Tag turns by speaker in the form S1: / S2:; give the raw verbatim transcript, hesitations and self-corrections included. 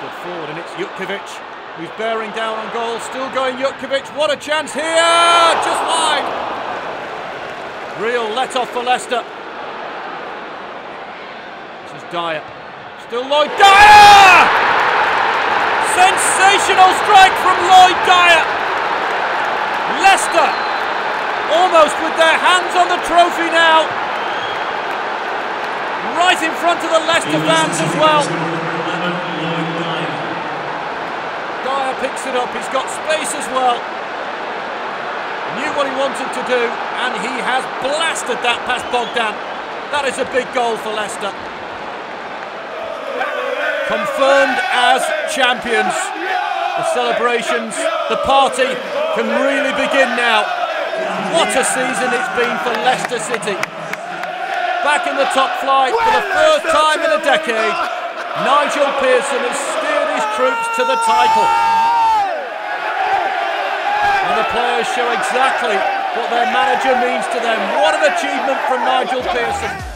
S1: Good forward, and it's Jutkiewicz who's bearing down on goal. Still going Jutkiewicz. What a chance here! Just wide. Real let-off for Leicester. This is Dyer. Still Lloyd Dyer! Sensational strike from Lloyd Dyer. Leicester almost with their hands on the trophy now. Right in front of the Leicester fans as well. Dyer picks it up, he's got space as well. Knew what he wanted to do, and he has blasted that past Bogdan. That is a big goal for Leicester. Confirmed as champions. The celebrations, the party can really begin now. What a season it's been for Leicester City. Back in the top flight for the first time in a decade, Nigel Pearson has steered his troops to the title. And the players show exactly what their manager means to them. What an achievement from Nigel Pearson.